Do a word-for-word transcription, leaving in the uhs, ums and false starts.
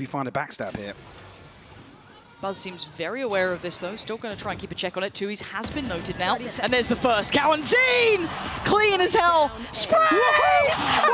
maybe find a backstab here. Buzz seems very aware of this, though. Still going to try and keep a check on it. Tui's has been noted now. And there's the first. Cauazin! Clean as hell. Sprays!